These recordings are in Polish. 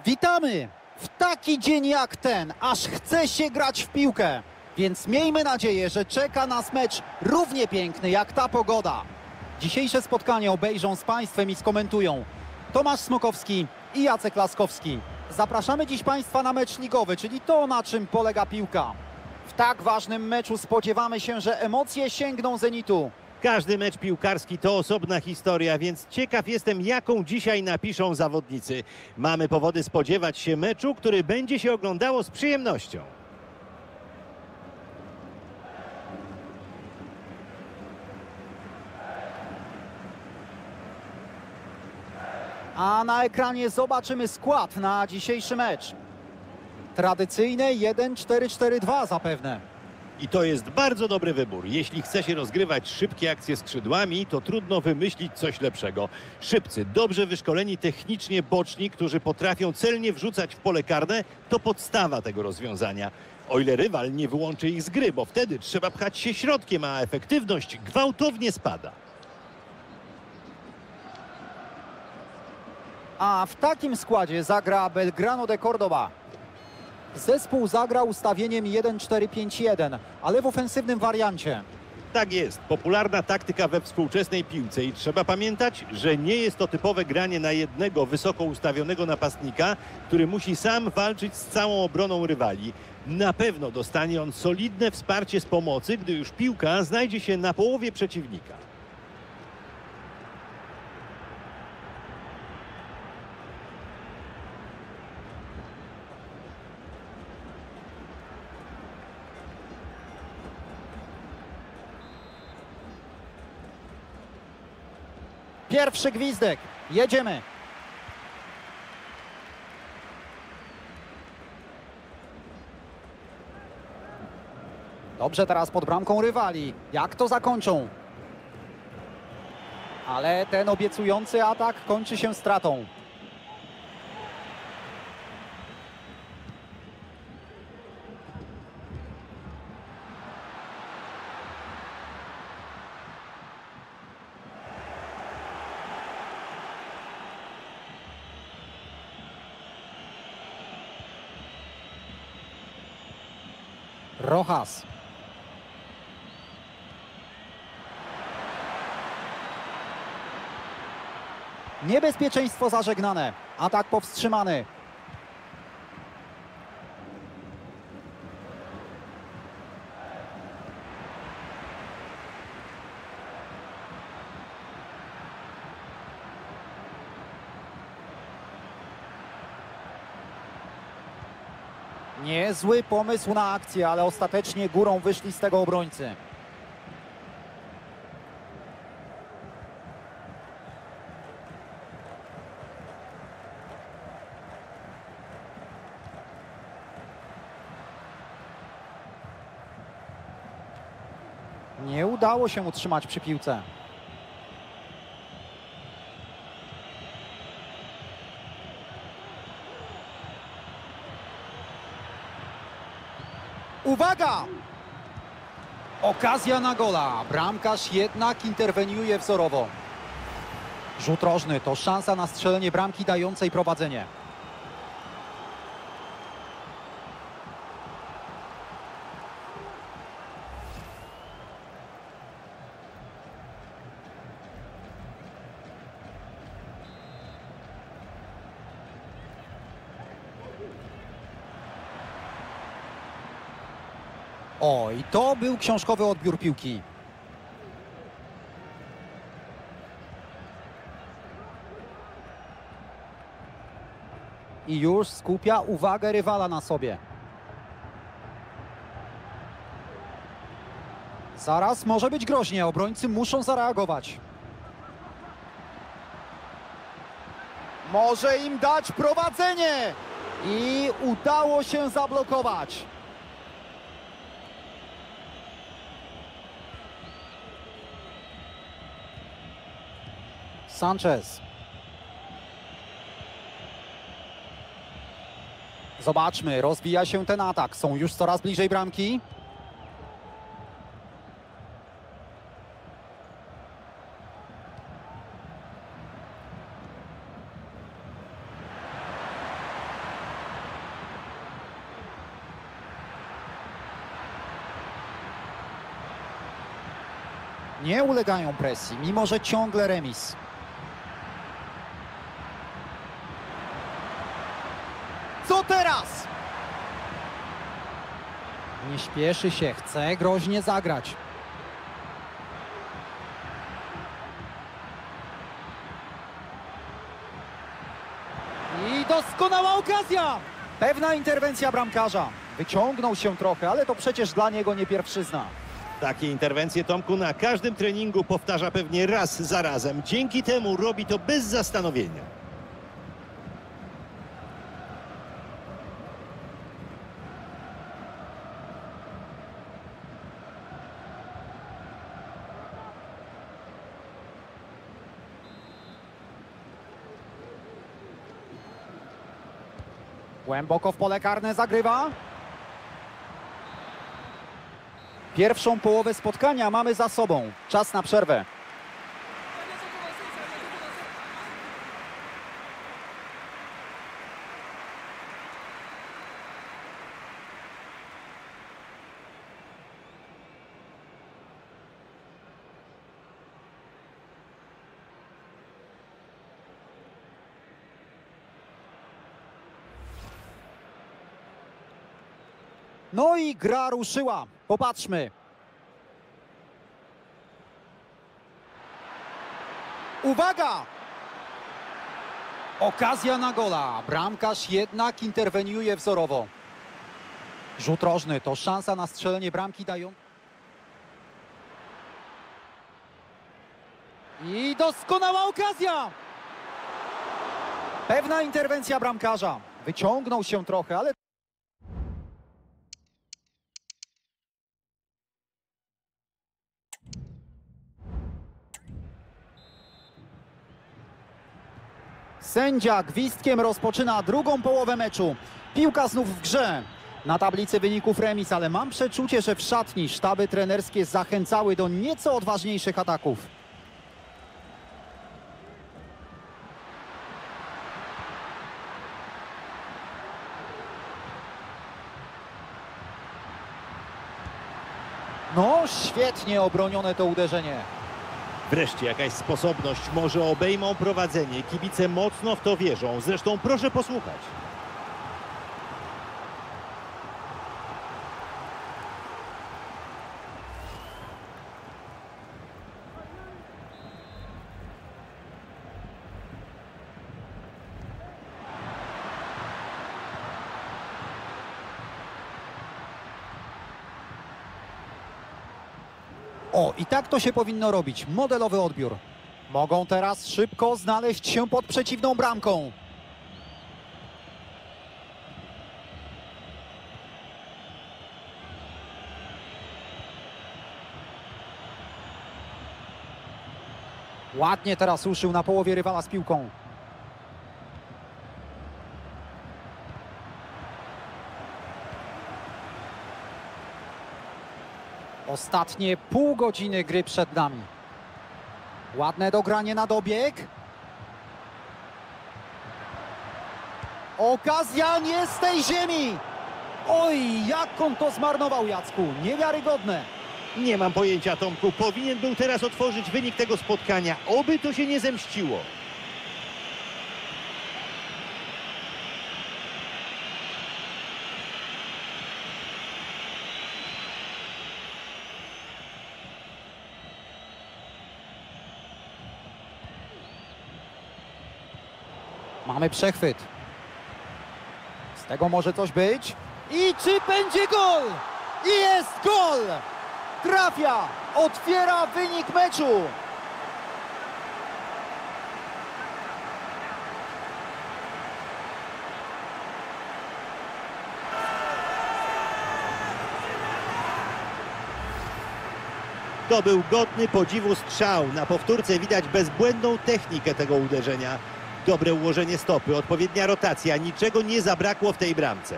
Witamy! W taki dzień jak ten, aż chce się grać w piłkę. Więc miejmy nadzieję, że czeka nas mecz równie piękny jak ta pogoda. Dzisiejsze spotkanie obejrzą z Państwem i skomentują Tomasz Smokowski i Jacek Laskowski. Zapraszamy dziś Państwa na mecz ligowy, czyli to, na czym polega piłka. W tak ważnym meczu spodziewamy się, że emocje sięgną zenitu. Każdy mecz piłkarski to osobna historia, więc ciekaw jestem, jaką dzisiaj napiszą zawodnicy. Mamy powody spodziewać się meczu, który będzie się oglądało z przyjemnością. A na ekranie zobaczymy skład na dzisiejszy mecz. Tradycyjne 1-4-4-2 zapewne. I to jest bardzo dobry wybór. Jeśli chce się rozgrywać szybkie akcje skrzydłami, to trudno wymyślić coś lepszego. Szybcy, dobrze wyszkoleni technicznie boczni, którzy potrafią celnie wrzucać w pole karne, to podstawa tego rozwiązania. O ile rywal nie wyłączy ich z gry, bo wtedy trzeba pchać się środkiem, a efektywność gwałtownie spada. A w takim składzie zagra Belgrano de Córdoba. Zespół zagrał ustawieniem 1-4-5-1, ale w ofensywnym wariancie. Tak jest, popularna taktyka we współczesnej piłce i trzeba pamiętać, że nie jest to typowe granie na jednego wysoko ustawionego napastnika, który musi sam walczyć z całą obroną rywali. Na pewno dostanie on solidne wsparcie z pomocy, gdy już piłka znajdzie się na połowie przeciwnika. Pierwszy gwizdek. Jedziemy. Dobrze teraz pod bramką rywali. Jak to zakończą? Ale ten obiecujący atak kończy się stratą. Rojas. Niebezpieczeństwo zażegnane. Atak powstrzymany. Niezły pomysł na akcję, ale ostatecznie górą wyszli z tego obrońcy. Nie udało się utrzymać przy piłce. Uwaga! Okazja na gola. Bramkarz jednak interweniuje wzorowo. Rzut rożny to szansa na strzelenie bramki dającej prowadzenie. Oj, to był książkowy odbiór piłki. I już skupia uwagę rywala na sobie. Zaraz może być groźnie, obrońcy muszą zareagować. Może im dać prowadzenie! I udało się zablokować. Sanchez. Zobaczmy, rozwija się ten atak. Są już coraz bliżej bramki. Nie ulegają presji, mimo że ciągle remis. Co teraz? Nie śpieszy się, chce groźnie zagrać. I doskonała okazja! Pewna interwencja bramkarza. Wyciągnął się trochę, ale to przecież dla niego nie pierwszyzna. Takie interwencje, Tomku, na każdym treningu powtarza pewnie raz za razem. Dzięki temu robi to bez zastanowienia. Głęboko w pole karne zagrywa. Pierwszą połowę spotkania mamy za sobą. Czas na przerwę. No i gra ruszyła. Popatrzmy. Uwaga! Okazja na gola. Bramkarz jednak interweniuje wzorowo. Rzut rożny to szansa na strzelenie bramki dają. I doskonała okazja! Pewna interwencja bramkarza. Wyciągnął się trochę, ale... Sędzia gwizdkiem rozpoczyna drugą połowę meczu. Piłka znów w grze. Na tablicy wyników remis, ale mam przeczucie, że w szatni sztaby trenerskie zachęcały do nieco odważniejszych ataków. No, świetnie obronione to uderzenie. Wreszcie jakaś sposobność, może obejmą prowadzenie. Kibice mocno w to wierzą. Zresztą proszę posłuchać. O, i tak to się powinno robić. Modelowy odbiór. Mogą teraz szybko znaleźć się pod przeciwną bramką. Ładnie teraz ruszył na połowie rywala z piłką. Ostatnie pół godziny gry przed nami. Ładne dogranie na dobieg. Okazja nie z tej ziemi. Oj, jak on to zmarnował, Jacku. Niewiarygodne. Nie mam pojęcia, Tomku. Powinien był teraz otworzyć wynik tego spotkania. Oby to się nie zemściło. Mamy przechwyt. Z tego może coś być. I czy będzie gol? I jest gol! Trafia! Otwiera wynik meczu! To był godny podziwu strzał. Na powtórce widać bezbłędną technikę tego uderzenia. Dobre ułożenie stopy, odpowiednia rotacja. Niczego nie zabrakło w tej bramce.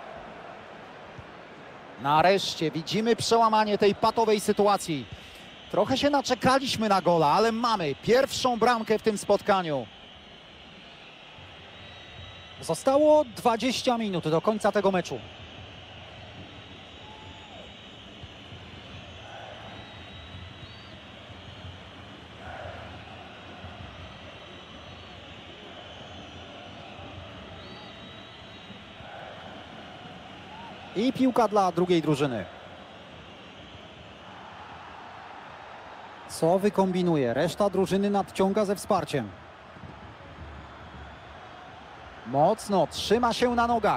Nareszcie widzimy przełamanie tej patowej sytuacji. Trochę się naczekaliśmy na gola, ale mamy pierwszą bramkę w tym spotkaniu. Zostało 20 minut do końca tego meczu. I piłka dla drugiej drużyny. Co wykombinuje? Reszta drużyny nadciąga ze wsparciem. Mocno trzyma się na nogach.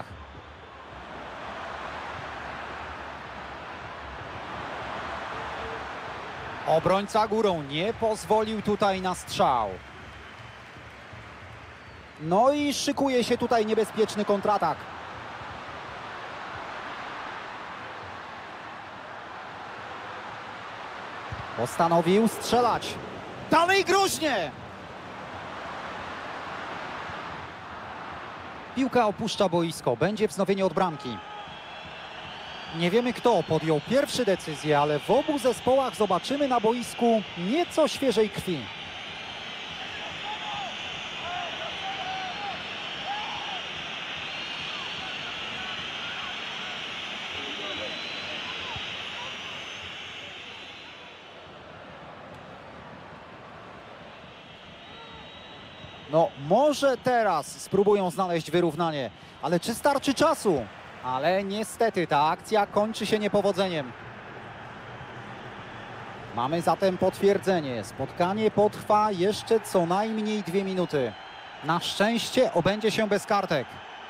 Obrońca górą nie pozwolił tutaj na strzał. No i szykuje się tutaj niebezpieczny kontratak. Postanowił strzelać. Dalej groźnie! Piłka opuszcza boisko. Będzie wznowienie od bramki. Nie wiemy, kto podjął pierwszy decyzję, ale w obu zespołach zobaczymy na boisku nieco świeżej krwi. No, może teraz spróbują znaleźć wyrównanie, ale czy starczy czasu? Ale niestety ta akcja kończy się niepowodzeniem. Mamy zatem potwierdzenie. Spotkanie potrwa jeszcze co najmniej 2 minuty. Na szczęście obędzie się bez kartek.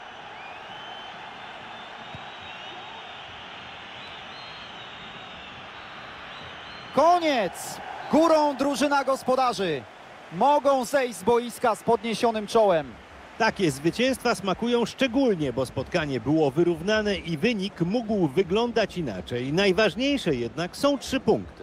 Koniec! Górą drużyna gospodarzy. Mogą zejść z boiska z podniesionym czołem. Takie zwycięstwa smakują szczególnie, bo spotkanie było wyrównane i wynik mógł wyglądać inaczej. Najważniejsze jednak są 3 punkty.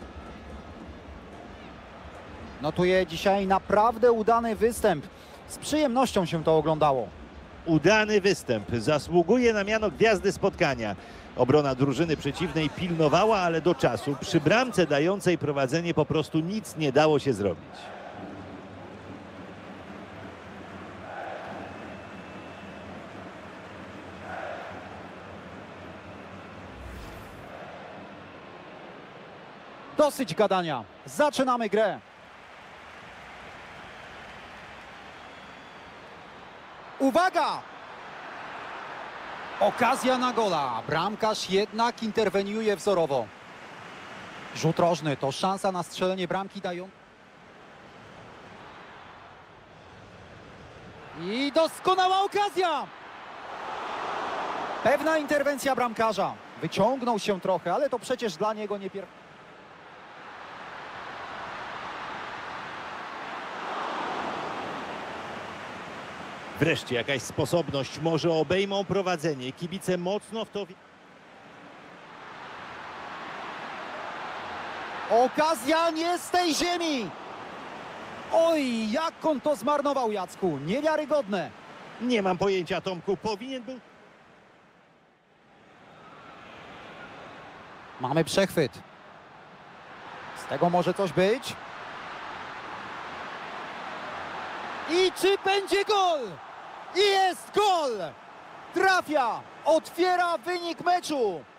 Notuję dzisiaj naprawdę udany występ. Z przyjemnością się to oglądało. Udany występ zasługuje na miano gwiazdy spotkania. Obrona drużyny przeciwnej pilnowała, ale do czasu. Przy bramce dającej prowadzenie po prostu nic nie dało się zrobić. Dosyć gadania. Zaczynamy grę. Uwaga! Okazja na gola. Bramkarz jednak interweniuje wzorowo. Rzut rożny to szansa na strzelenie bramki dają. I doskonała okazja! Pewna interwencja bramkarza. Wyciągnął się trochę, ale to przecież dla niego nie pierwszy. Wreszcie jakaś sposobność, może obejmą prowadzenie. Kibice mocno w to... Okazja nie z tej ziemi! Oj, jak on to zmarnował, Jacku. Niewiarygodne. Nie mam pojęcia, Tomku, powinien był... Mamy przechwyt. Z tego może coś być. I czy będzie gol? I jest gol! Trafia! Otwiera wynik meczu!